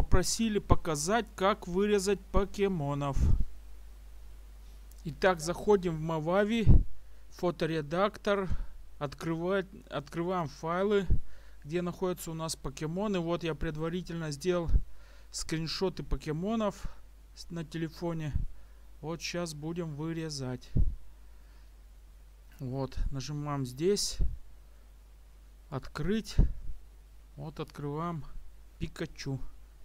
попросили показать, как вырезать покемонов. Итак, заходим в Movavi, фоторедактор, открываем файлы, где находятся у нас покемоны. Вот я предварительно сделал скриншоты покемонов на телефоне. Вот сейчас будем вырезать. Вот, нажимаем здесь, открыть. Вот открываем Пикачу.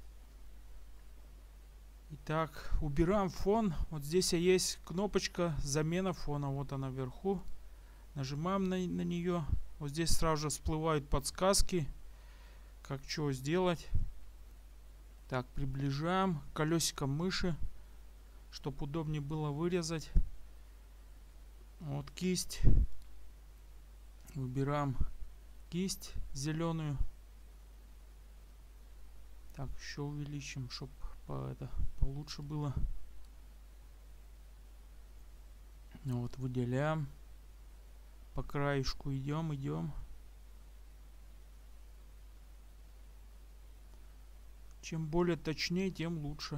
Итак, убираем фон. Вот здесь есть кнопочка замена фона. Вот она вверху. Нажимаем на нее. Вот здесь сразу же всплывают подсказки, как что сделать. Так, приближаем колесиком мыши, чтобы удобнее было вырезать. Вот кисть. Выбираем кисть зеленую. Так, еще увеличим, чтобы получше было. Вот, выделяем. По краешку идем. Чем более точнее, тем лучше.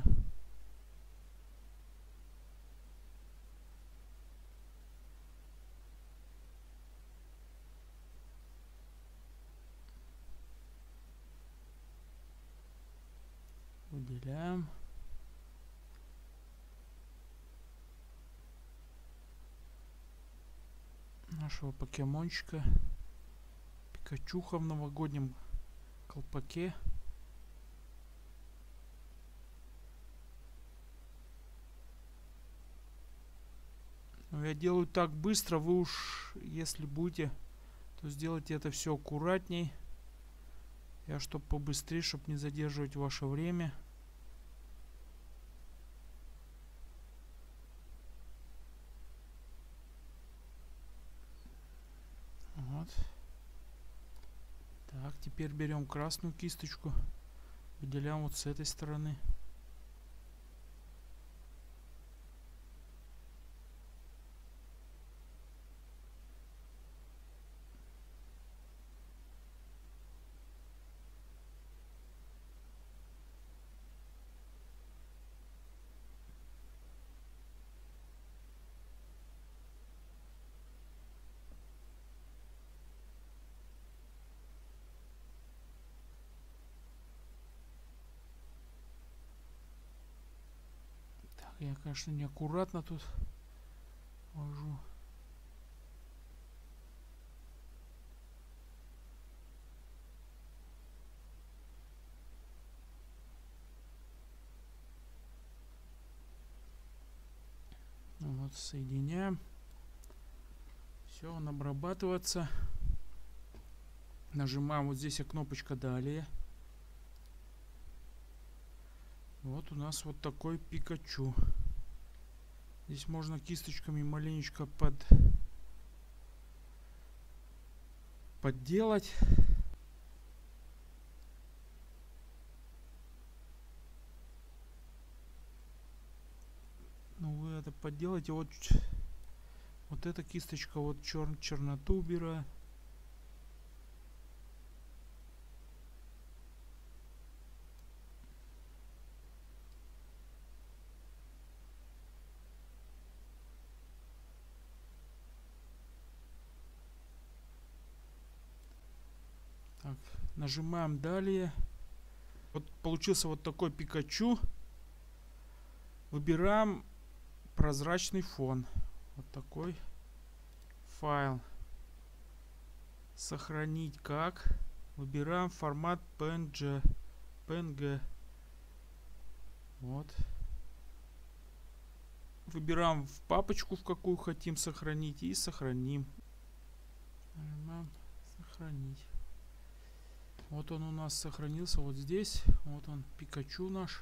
Выделяем. Нашего покемончика. Пикачуха в новогоднем колпаке. Но я делаю так быстро. Вы уж, если будете, то сделайте это все аккуратней. Я чтобы побыстрее, чтобы не задерживать ваше время. Вот. Так, теперь берем красную кисточку. Выделяем вот с этой стороны. Я, конечно, неаккуратно тут вожу. Вот, соединяем. Все, он обрабатывается. Нажимаем вот здесь кнопочка «Далее». Вот у нас вот такой Пикачу. Здесь можно кисточками маленечко подделать. Ну вы это подделайте. Вот эта кисточка вот черноту убирает. Так, нажимаем «Далее». Вот получился вот такой Пикачу. Выбираем прозрачный фон. Вот такой файл. Сохранить как. Выбираем формат PNG. Вот. Выбираем в папочку, в какую хотим сохранить, и сохраним. Нажимаем «Сохранить». Вот он у нас сохранился вот здесь. Вот он, Пикачу наш.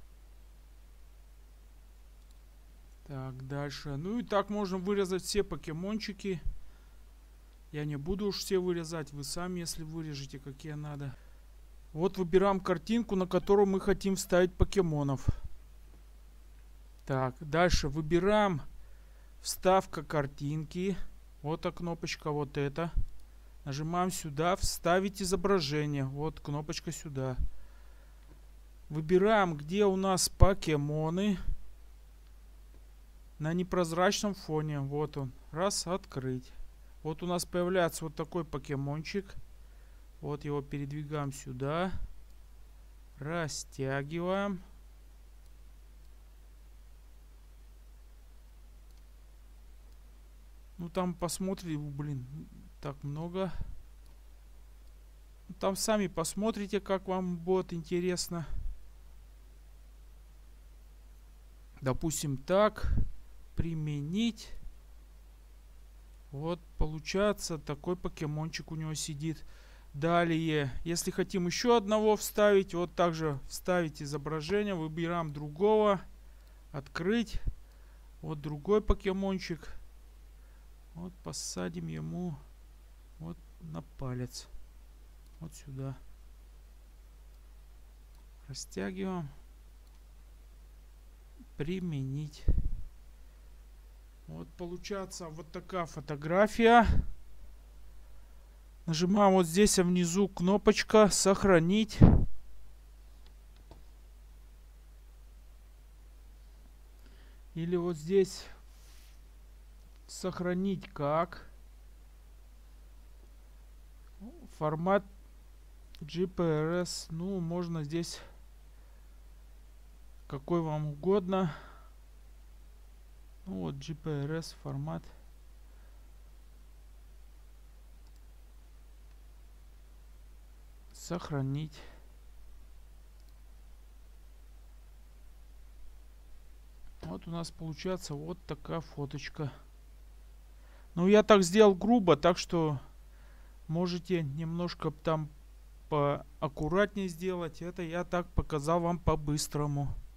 Так, дальше. Ну и так можно вырезать все покемончики. Я не буду уж все вырезать. Вы сами, если вырежете, какие надо. Вот выбираем картинку, на которую мы хотим вставить покемонов. Так, дальше выбираем вставка картинки. Вот кнопочка вот эта. Нажимаем сюда, вставить изображение. Вот кнопочка сюда. Выбираем, где у нас покемоны. На непрозрачном фоне. Вот он. Раз, открыть. Вот у нас появляется вот такой покемончик. Вот его передвигаем сюда. Растягиваем. Ну там посмотрите, блин, так много. Там сами посмотрите, как вам будет интересно. Допустим, так. Применить. Вот получается такой покемончик у него сидит. Далее, если хотим еще одного вставить, вот также вставить изображение. Выбираем другого. Открыть. Вот другой покемончик. Вот посадим ему вот на палец. Вот сюда. Растягиваем. Применить. Вот получается вот такая фотография. Нажимаем вот здесь внизу кнопочка «Сохранить». Или вот здесь «Сохранить как». Формат GPRS. Ну, можно здесь какой вам угодно. Ну вот GPRS формат. Сохранить. Вот у нас получается вот такая фоточка. Ну, я так сделал грубо, так что можете немножко там поаккуратнее сделать. Это я так показал вам по-быстрому.